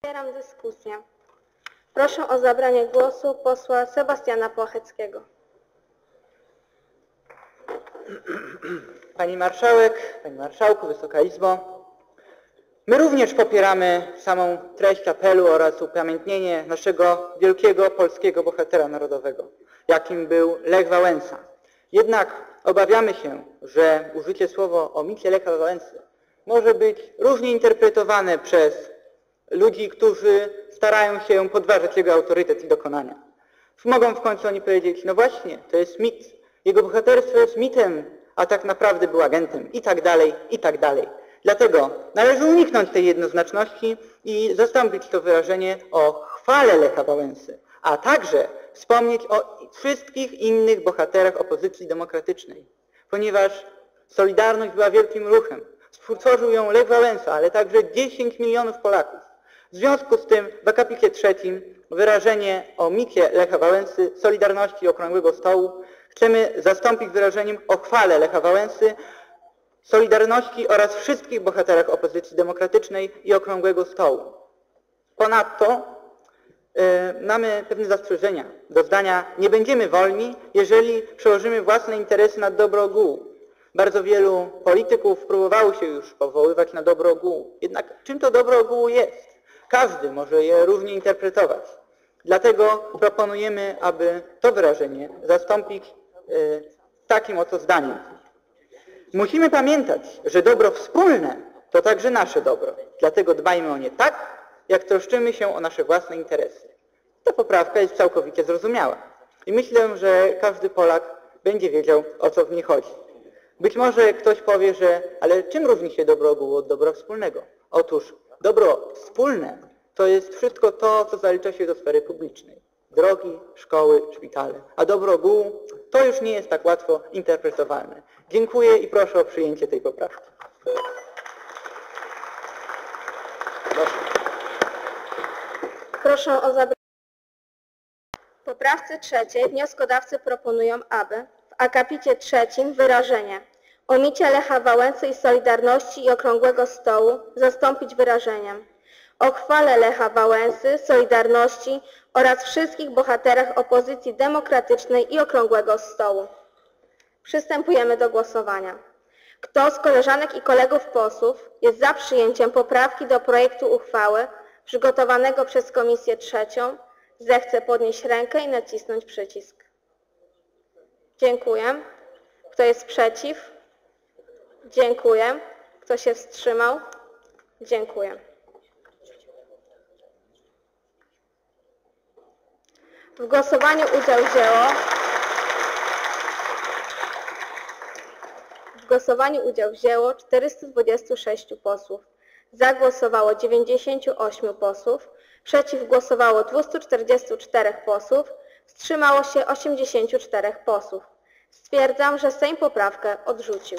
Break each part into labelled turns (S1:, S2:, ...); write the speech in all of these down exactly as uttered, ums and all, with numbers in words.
S1: Otwieram dyskusję. Proszę o zabranie głosu posła Sebastiana Płacheckiego.
S2: Pani Marszałek, Panie Marszałku, Wysoka Izbo. My również popieramy samą treść apelu oraz upamiętnienie naszego wielkiego polskiego bohatera narodowego, jakim był Lech Wałęsa. Jednak obawiamy się, że użycie słowa o micie Lecha Wałęsy może być różnie interpretowane przez ludzi, którzy starają się podważyć jego autorytet i dokonania. Mogą w końcu oni powiedzieć, no właśnie, to jest mit, jego bohaterstwo jest mitem, a tak naprawdę był agentem i tak dalej, i tak dalej. Dlatego należy uniknąć tej jednoznaczności i zastąpić to wyrażenie o chwale Lecha Wałęsy, a także wspomnieć o wszystkich innych bohaterach opozycji demokratycznej, ponieważ Solidarność była wielkim ruchem. Współtworzył ją Lech Wałęsa, ale także dziesięć milionów Polaków. W związku z tym w akapicie trzecim wyrażenie o micie Lecha Wałęsy, Solidarności i Okrągłego Stołu chcemy zastąpić wyrażeniem o chwale Lecha Wałęsy, Solidarności oraz wszystkich bohaterach opozycji demokratycznej i Okrągłego Stołu. Ponadto yy, mamy pewne zastrzeżenia do zdania: nie będziemy wolni, jeżeli przełożymy własne interesy nad dobro ogółu. Bardzo wielu polityków próbowało się już powoływać na dobro ogółu. Jednak czym to dobro ogółu jest? Każdy może je różnie interpretować. Dlatego proponujemy, aby to wyrażenie zastąpić yy, takim oto zdaniem. Musimy pamiętać, że dobro wspólne to także nasze dobro. Dlatego dbajmy o nie tak, jak troszczymy się o nasze własne interesy. Ta poprawka jest całkowicie zrozumiała. I myślę, że każdy Polak będzie wiedział, o co w niej chodzi. Być może ktoś powie, że ale czym różni się dobro ogółu od dobra wspólnego? Otóż dobro wspólne to jest wszystko to, co zalicza się do sfery publicznej. Drogi, szkoły, szpitale. A dobro ogółu to już nie jest tak łatwo interpretowalne. Dziękuję i proszę o przyjęcie tej poprawki.
S1: Proszę, proszę o zabranie. W poprawce trzeciej wnioskodawcy proponują, aby w akapicie trzecim wyrażenie o micie Lecha Wałęsy i Solidarności i Okrągłego Stołu zastąpić wyrażeniem o chwale Lecha Wałęsy, Solidarności oraz wszystkich bohaterach opozycji demokratycznej i Okrągłego Stołu. Przystępujemy do głosowania. Kto z koleżanek i kolegów posłów jest za przyjęciem poprawki do projektu uchwały przygotowanego przez Komisję Trzecią, zechce podnieść rękę i nacisnąć przycisk. Dziękuję. Kto jest przeciw? Dziękuję. Kto się wstrzymał? Dziękuję. W głosowaniu udział wzięło w głosowaniu udział wzięło czterystu dwudziestu sześciu posłów. Za głosowało dziewięćdziesięciu ośmiu posłów, przeciw głosowało dwustu czterdziestu czterech posłów, wstrzymało się osiemdziesięciu czterech posłów. Stwierdzam, że Sejm poprawkę odrzucił.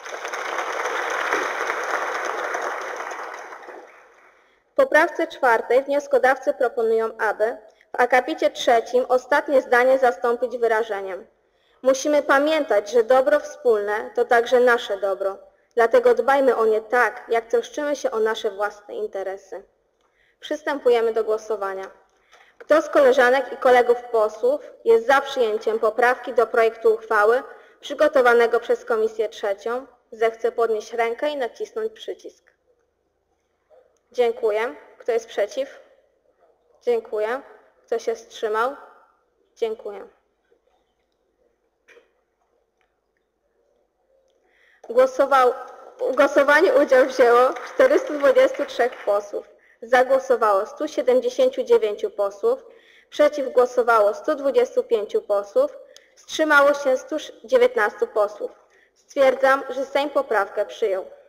S1: W poprawce czwartej wnioskodawcy proponują, aby w akapicie trzecim ostatnie zdanie zastąpić wyrażeniem: musimy pamiętać, że dobro wspólne to także nasze dobro. Dlatego dbajmy o nie tak, jak troszczymy się o nasze własne interesy. Przystępujemy do głosowania. Kto z koleżanek i kolegów posłów jest za przyjęciem poprawki do projektu uchwały przygotowanego przez Komisję Trzecią, zechce podnieść rękę i nacisnąć przycisk. Dziękuję. Kto jest przeciw? Dziękuję. Kto się wstrzymał? Dziękuję. Głosował, w głosowaniu udział wzięło czterystu dwudziestu trzech posłów. Za głosowało stu siedemdziesięciu dziewięciu posłów, przeciw głosowało stu dwudziestu pięciu posłów, wstrzymało się stu dziewiętnastu posłów. Stwierdzam, że Sejm poprawkę przyjął.